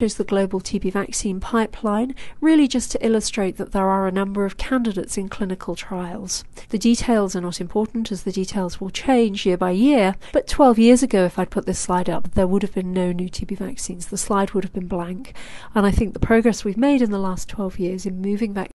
is the global TB vaccine pipeline, really just to illustrate that there are a number of candidates in clinical trials. The details are not important, as the details will change year by year, but 12 years ago, if I'd put this slide up, there would have been no new TB vaccines. The slide would have been blank. And I think the progress we've made in the last 12 years in moving vaccines